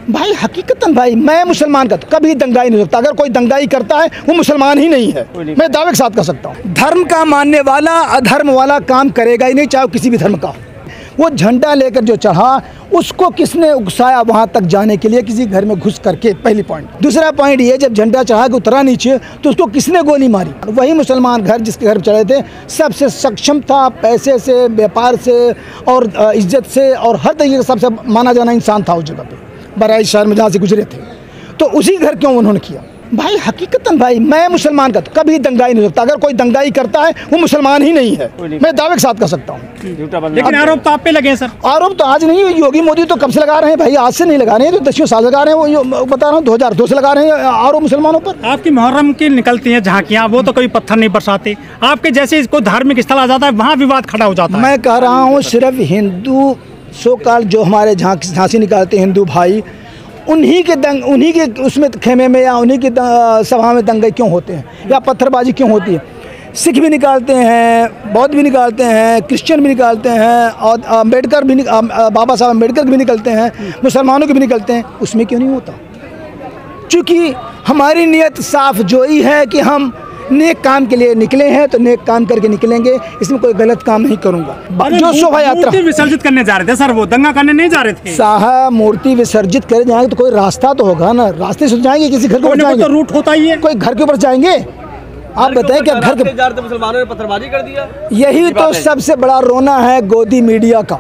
भाई हकीकतन भाई मैं मुसलमान का कभी दंगाई नहीं सकता। अगर कोई दंगाई करता है वो मुसलमान ही नहीं है, मैं दावे के साथ कर सकता हूँ। धर्म का मानने वाला अधर्म वाला काम करेगा ही नहीं, चाहे किसी भी धर्म का। वो झंडा लेकर जो चढ़ा उसको किसने उकसाया वहाँ तक जाने के लिए, किसी घर में घुस करके, पहली पॉइंट। दूसरा पॉइंट ये, जब झंडा चढ़ा के उतरा नीचे तो उसको किसने गोली मारी? वही मुसलमान घर जिसके घर चढ़े थे सबसे सक्षम था, पैसे से, व्यापार से और इज्जत से और हर तरीके से सबसे माना जाना इंसान था उस जगह पे, बराई शहर में जहाँ से गुजरे थे। तो उसी घर क्यों उन्होंने किया? भाई हकीकतन भाई मैं मुसलमान का कभी दंगाई नहीं सकता। अगर कोई दंगाई करता है वो मुसलमान ही नहीं है, मैं दावे के साथ कर सकता हूँ। लेकिन आरोप तो आप पे लगे हैं सर। आरोप तो आज नहीं, योगी मोदी तो कब से लगा रहे हैं भाई, आज से नहीं लगा रहे हैं, तो 10 साल लगा रहे हैं। वो बता रहा हूँ 2002 से लगा रहे हैं आरोप मुसलमानों पर। आपकी मुहर्रम की निकलती हैं झांकियाँ, वो तो कोई पत्थर नहीं बरसाते। आपके जैसे कोई धार्मिक स्थल आ जाता है वहाँ विवाद खड़ा हो जाता है। मैं कह रहा हूँ सिर्फ हिंदू सो काल जो हमारे झांसी निकालते हैं हिंदू भाई, उन्हीं के उसमें खेमे में या उन्हीं की सभा में दंगे क्यों होते हैं या पत्थरबाजी क्यों होती है? सिख भी निकालते हैं, बौद्ध भी निकालते हैं, क्रिश्चियन भी निकालते हैं और अम्बेडकर भी बाबा साहब अम्बेडकर भी निकलते हैं, मुसलमानों के भी निकलते हैं। उसमें क्यों नहीं होता? क्योंकि हमारी नीयत साफ जो ही है कि हम नेक काम के लिए निकले हैं तो नेक काम करके निकलेंगे, इसमें कोई गलत काम नहीं करूंगा। जो शोभा यात्रा विसर्जित करने जा रहे थे सर, वो दंगा करने नहीं जा रहे थे साहब। मूर्ति विसर्जित करे जाएंगे तो कोई रास्ता तो होगा ना, रास्ते से जाएंगे, किसी घर के ऊपर जाएंगे तो रूट होता ही है, कोई घर के ऊपर जाएंगे। आप बताएं क्या घर के मुसलमानों ने पत्थरबाजी कर दिया? यही तो सबसे बड़ा रोना है गोदी मीडिया का।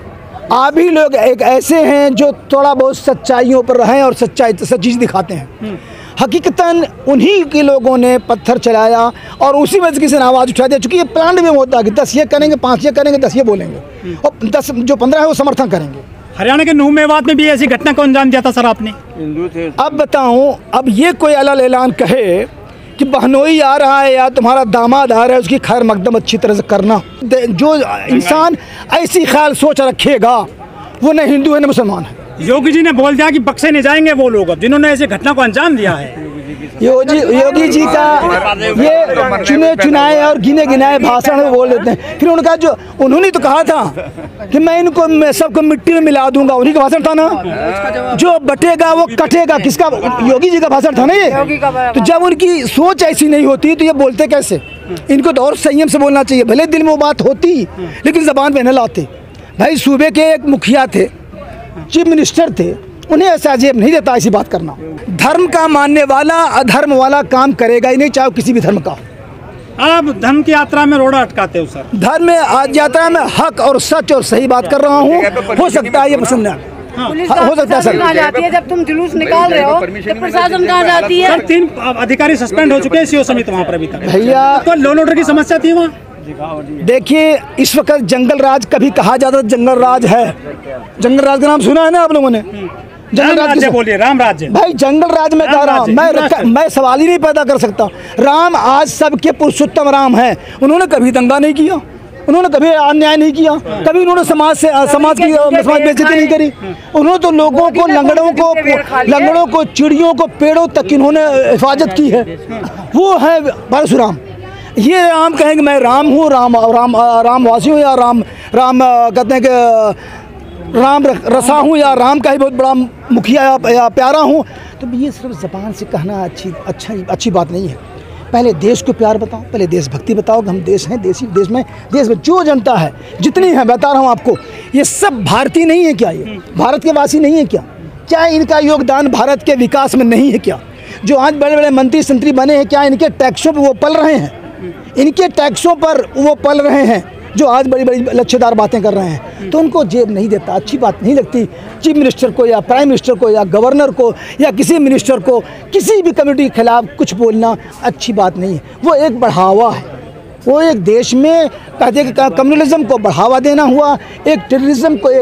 आप ही लोग एक ऐसे हैं जो थोड़ा बहुत सच्चाइयों पर रहें और सच्ची दिखाते हैं। हकीकतन उन्हीं के लोगों ने पत्थर चलाया और उसी वजह किसी ने आवाज़ उठा दिया। चूँकि ये प्लान में होता है कि 10 ये करेंगे, 5 ये करेंगे, 10 ये बोलेंगे और 10 जो 15 है वो समर्थन करेंगे। हरियाणा के नूह मेवात में भी ऐसी घटना को अंजाम दिया था सर आपने। हिंदू थे। अब बताऊं, अब ये कोई अलग ऐलान कहे कि बहनोई आ रहा है या तुम्हारा दामाद आ रहा है, उसकी खैर मकदम अच्छी तरह से करना। जो इंसान ऐसी ख्याल सोच रखेगा वो न हिंदू है न मुसलमान है। योगी जी ने बोल दिया कि बख्शे नहीं जाएंगे वो लोग जिन्होंने ऐसी घटना को अंजाम दिया है। योगी जी का ये चुने चुनाए और गिने गिनाए भाषण में बोल देते हैं। फिर उनका जो उन्होंने तो कहा था कि मैं सबको मिट्टी में मिला दूंगा, उन्हीं का भाषण था ना। जो बटेगा वो कटेगा, किसका? योगी जी का भाषण था ना ये। तो जब उनकी सोच ऐसी नहीं होती तो ये बोलते कैसे? इनको तो और संयम से बोलना चाहिए। भले दिल में वो बात होती लेकिन जबान पे न लाते। भाई सूबे के एक मुखिया थे, चीफ मिनिस्टर थे, उन्हें ऐसा अजेब नहीं देता ऐसी बात करना। धर्म का मानने वाला अधर्म वाला काम करेगा ही नहीं, चाहे किसी भी धर्म का। आप धर्म की यात्रा में रोड़ा अटकाते हो सर। धर्म में यात्रा में हक और सच और सही बात कर रहा हूँ। हो सकता है ये पसंद है, हो सकता है सर। कहाँ जाती है जब तुम जुलूस निकाल रहे हो तो प्रशासन कहाँ जाती है? सर 3 अधिकारी सस्पेंड हो चुके हैं सीओ समिति वहाँ पर अभी तक। भैया तो लॉ ऑर्डर की समस्या थी वहाँ। देखिए इस वक्त जंगल राज कभी कहा जाता जंगल राज है। जंगल राज का नाम सुना है ना आप लोगों ने? जंगल राज्य बोलिए, राम राज्य। भाई जंगल राज में कह रहा हूँ, मैं सवाल ही नहीं पैदा कर सकता। राम आज सबके पुरुषोत्तम राम है। उन्होंने कभी दंगा नहीं किया, उन्होंने कभी अन्याय नहीं किया, कभी उन्होंने समाज बेइज्जती नहीं करी। उन्होंने तो लोगों को, लंगड़ों को, चिड़ियों को, पेड़ों तक इन्होंने हिफाजत की है। वो है परशुराम। ये राम कहेंगे मैं राम हूँ, रामवासी हूँ या राम कहते हैं कि राम रसा हूँ या राम का ही बहुत बड़ा मुखिया या प्यारा हूँ। तो ये सिर्फ ज़बान से कहना अच्छी बात नहीं है। पहले देश को प्यार बताओ, पहले देशभक्ति बताओ कि हम देश हैं, देश में जो जनता है जितनी है, बता रहा हूँ आपको, ये सब भारतीय नहीं है क्या? ये भारत के वासी नहीं है क्या? क्या इनका योगदान भारत के विकास में नहीं है क्या? जो आज बड़े बड़े मंत्री संतरी बने हैं, क्या इनके टैक्सों पर वो पल रहे हैं? इनके टैक्सों पर वो पल रहे हैं जो आज बड़ी बड़ी लच्छेदार बातें कर रहे हैं। तो उनको जेब नहीं देता, अच्छी बात नहीं लगती। चीफ मिनिस्टर को या प्राइम मिनिस्टर को या गवर्नर को या किसी मिनिस्टर को किसी भी कम्युनिटी के खिलाफ कुछ बोलना अच्छी बात नहीं है। वो एक बढ़ावा है, वो एक देश में कहते हैं कि कम्युनलिज्म को बढ़ावा देना हुआ, एक टेररिज्म को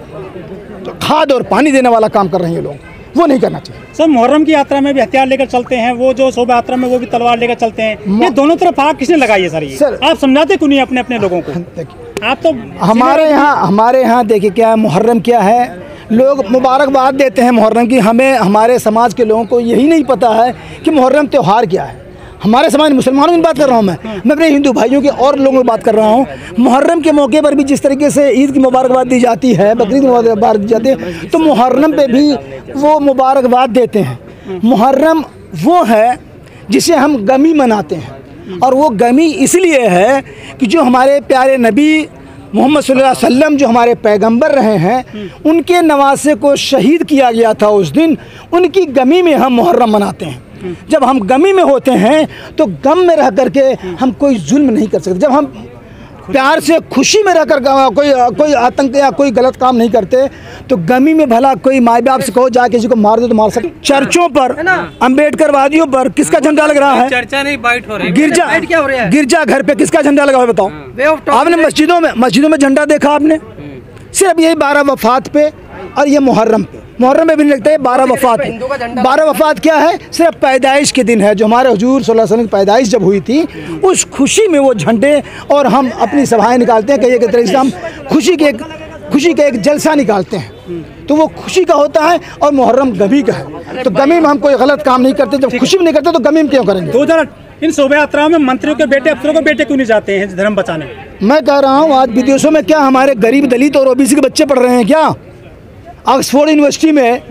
एक खाद और पानी देने वाला काम कर रहे हैं लोग। वो नहीं करना चाहिए सर। मुहर्रम की यात्रा में भी हथियार लेकर चलते हैं, वो जो शोभा यात्रा में वो भी तलवार लेकर चलते हैं। ये दोनों तरफ आग किसने लगाई है सर? ये सर आप समझाते क्यों नहीं अपने लोगों को? आप तो हमारे यहाँ देखिए क्या है, मुहर्रम क्या है। लोग मुबारकबाद देते हैं मुहर्रम की। हमें, हमारे समाज के लोगों को यही नहीं पता है कि मुहर्रम त्यौहार क्या है। हमारे समाज मुसलमानों की बात कर रहा हूँ मैं अपने हिंदू भाइयों की और लोगों की बात कर रहा हूँ। मुहर्रम के मौके पर भी जिस तरीके से ईद की मुबारकबाद दी जाती है, बकरीद की मुबारकबाद दी जाती है, तो मुहर्रम पे भी वो मुबारकबाद देते हैं। मुहर्रम वो है जिसे हम गमी मनाते हैं, और वो गमी इसलिए है कि जो हमारे प्यारे नबी मोहम्मद सल्लल्लाहु अलैहि वसल्लम जो हमारे पैगंबर रहे हैं, उनके नवासे को शहीद किया गया था उस दिन, उनकी गमी में हम मुहर्रम मनाते हैं। जब हम गमी में होते हैं तो गम में रह करके हम कोई जुल्म नहीं कर सकते। जब हम प्यार से खुशी में रहकर कोई आतंक या कोई गलत काम नहीं करते, तो गमी में भला कोई माँ बाप से कहो जा किसी को मार दो तो मार सकते। चर्चों पर, अम्बेडकरवादियों पर किसका झंडा लग रहा है? चर्चा नहीं, बाइट हो रही है। गिरजा घर पे किसका झंडा लगा हुआ है बताओ? आपने मस्जिदों में झंडा देखा आपने? सिर्फ यही 12 वफात पे और ये मुहर्रम पे। मुहर्रम में भी नहीं लगता है 12 वफात है। 12 वफात क्या है? सिर्फ पैदाइश के दिन है, जो हमारे हुजूर सल्लल्लाहु अलैहि वसल्लम की पैदाइश जब हुई थी, उस खुशी में वो झंडे और हम अपनी सभाएं निकालते हैं। कहिए कि तरीके से हम खुशी का एक जलसा निकालते हैं, तो वो खुशी का होता है और मुहर्रम गमी का है। तो गमी में हम कोई गलत काम नहीं करते। जब खुशी में नहीं करते तो गमी में क्यों करेंगे? 2000 इन शोभा यात्राओं में मंत्रियों के बेटे, अफसरों के बेटे क्यों नहीं जाते हैं धर्म बचाने? मैं कह रहा हूँ आज विदेशों में क्या हमारे गरीब दलित और ओबीसी के बच्चे पढ़ रहे हैं क्या? ऑक्सफोर्ड यूनिवर्सिटी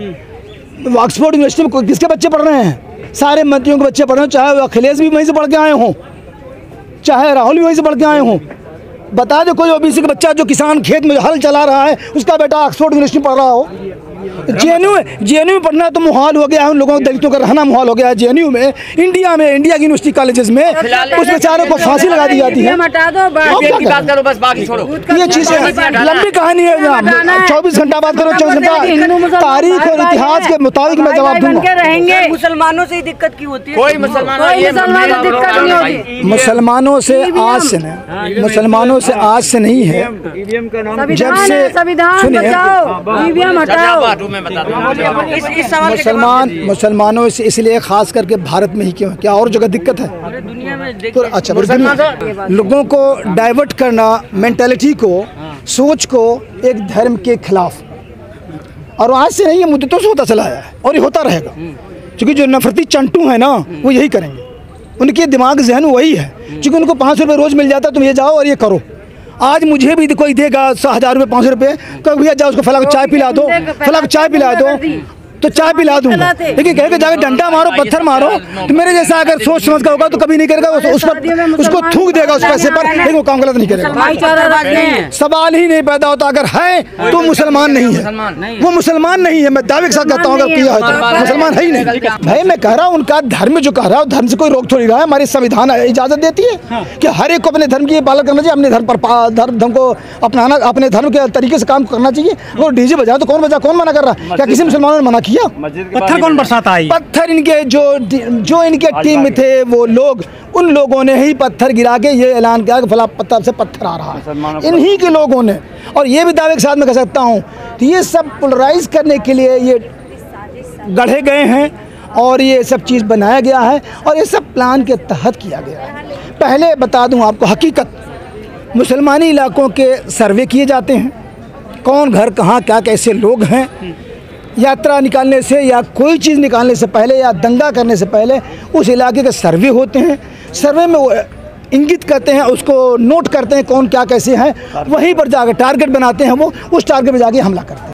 में किसके बच्चे पढ़ रहे हैं? सारे मंत्रियों के बच्चे पढ़ रहे हैं, चाहे अखिलेश भी वहीं से पढ़ के आए हों, चाहे राहुल भी वहीं से पढ़ के आए हों। बता दो कोई ओबीसी का बच्चा जो किसान खेत में हल चला रहा है, उसका बेटा ऑक्सफोर्ड यूनिवर्सिटी में पढ़ रहा हो? जेएनयू में पढ़ना तो मुहाल हो गया है, उन लोगों को दलितों का रहना मुहाल हो गया है। जेएनयू में, इंडिया की यूनिवर्सिटी कॉलेजेस में उस बेचारों को फांसी लगा दी जाती है। बात करो बस, बाकी छोड़ो। ये चीज़ें लंबी कहानी है, 24 घंटा बात करो, 24 घंटा तारीख और इतिहास के मुताबिक मैं जवाब दूंगा। रहेंगे मुसलमानों से दिक्कत क्यों होती है? कोई मुसलमानों मुसलमानों से आज से नहीं, मुसलमानों से आज से नहीं है। जब से मुसलमानों से इसलिए खास करके भारत में ही क्यों, क्या और जगह दिक्कत है? अच्छा, लोगों को डाइवर्ट करना, मेंटालिटी को, सोच को एक धर्म के खिलाफ, और आज से नहीं, ये मुद्दतों से होता चला है और ये होता रहेगा। क्योंकि जो नफरती चंटू है ना, वो यही करेंगे, उनके दिमाग जहन वही है। क्योंकि उनको 500 रुपये रोज़ मिल जाता है, तुम ये जाओ और ये करो। आज मुझे भी कोई देगा 1000 रुपये, 500 रुपये, कभी भैया जाओ उसको फला को चाय पिला दो, फला को चाय पिला दो, तो चाय पिला दूंगा। लेकिन कह के जाकर डंडा मारो, पत्थर मारो, तो मेरे जैसा अगर सोच समझ का होगा तो कभी नहीं करेगा। उसको थूक देगा उस पैसे पर, लेकिन वो काम गलत नहीं करेगा। सवाल ही नहीं पैदा होता। अगर है तो मुसलमान नहीं है, वो मुसलमान नहीं है। मैं दावे के साथ कहता हूँ अगर किया है तो मुसलमान है ही नहीं। भाई मैं कह रहा हूँ उनका धर्म जो कह रहा है, धर्म से कोई रोक थोड़ी रहा है। हमारी संविधान इजाजत देती है कि हर एक को अपने धर्म की पालन करना चाहिए, अपने धर्म को अपनाना, अपने धर्म के तरीके से काम करना चाहिए। वो डीजे बजाओ तो कौन मना कर रहा है? क्या किसी मुसलमानों ने मना किया? पत्थर कौन बरसाता है? पत्थर इनके जो इनके टीम में थे वो लोग, उन लोगों ने ही पत्थर गिरा के ये ऐलान किया कि फला पत्थर से पत्थर आ रहा है, इन्हीं के लोगों ने। और ये भी दावे के साथ मैं कह सकता हूँ कि ये सब पोलराइज करने के लिए ये गढ़े गए हैं और ये सब चीज़ बनाया गया है और ये सब प्लान के तहत किया गया है। पहले बता दूँ आपको हकीकत, मुसलमानी इलाकों के सर्वे किए जाते हैं, कौन घर कहाँ क्या कैसे लोग हैं। यात्रा निकालने से या कोई चीज़ निकालने से पहले या दंगा करने से पहले उस इलाके के सर्वे होते हैं। सर्वे में वो इंगित करते हैं, उसको नोट करते हैं कौन क्या कैसे हैं, वहीं पर जाकर टारगेट बनाते हैं, वो उस टारगेट पर जाके हमला करते हैं।